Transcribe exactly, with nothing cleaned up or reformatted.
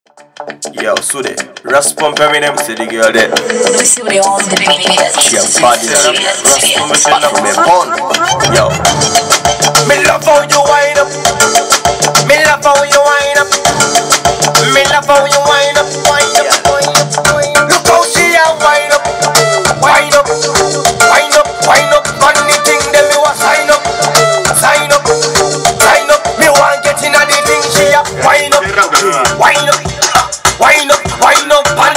Yo, so the Rust pump me them say the girl there. She a body Rust pump me from me born. Yo, me love how you wind up. Me love how you wind up. Me love how you wind up, wind up, wind up, wind up. Look how she a wind up, wind up, wind up, wind up. On the thing them me want sign up, sign up, sign up. Me want get in a the thing she a wind up, wind up. Wind up, wind up,